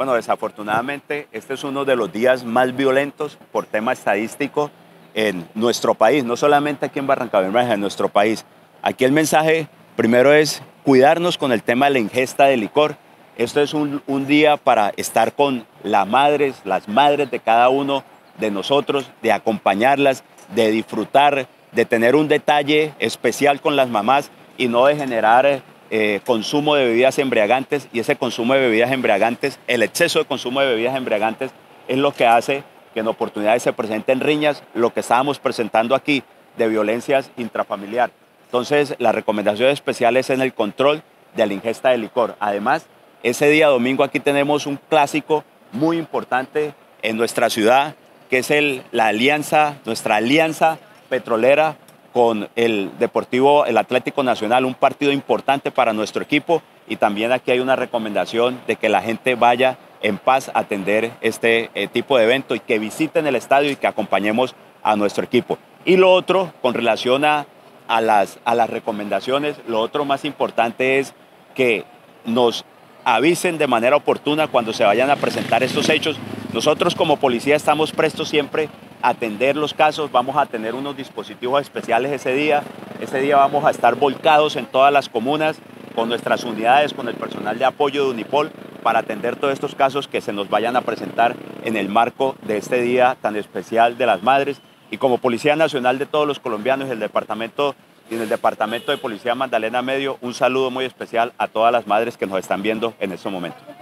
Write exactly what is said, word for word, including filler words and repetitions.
Bueno, desafortunadamente este es uno de los días más violentos por tema estadístico en nuestro país, no solamente aquí en Barrancabermeja, en nuestro país. Aquí el mensaje primero es cuidarnos con el tema de la ingesta de licor. Esto es un, un día para estar con las madres, las madres de cada uno de nosotros, de acompañarlas, de disfrutar, de tener un detalle especial con las mamás y no de generar eh, consumo de bebidas embriagantes, y ese consumo de bebidas embriagantes, el exceso de consumo de bebidas embriagantes es lo que hace que en oportunidades se presenten riñas, lo que estábamos presentando aquí de violencias intrafamiliar. Entonces, la recomendación especial es en el control de la ingesta de licor. Además, ese día domingo aquí tenemos un clásico muy importante en nuestra ciudad, que es el, la alianza, nuestra alianza petrolera con el Deportivo, el Atlético Nacional, un partido importante para nuestro equipo, y también aquí hay una recomendación de que la gente vaya en paz a atender este eh, tipo de evento y que visiten el estadio y que acompañemos a nuestro equipo. Y lo otro, con relación a, a, las, a las recomendaciones, lo otro más importante es que nos avisen de manera oportuna cuando se vayan a presentar estos hechos. Nosotros como policía estamos prestos siempre a atender los casos, vamos a tener unos dispositivos especiales ese día, ese día vamos a estar volcados en todas las comunas con nuestras unidades, con el personal de apoyo de Unipol, para atender todos estos casos que se nos vayan a presentar en el marco de este día tan especial de las madres. Y como Policía Nacional de todos los colombianos y el departamento y en el Departamento de Policía Magdalena Medio, un saludo muy especial a todas las madres que nos están viendo en este momento.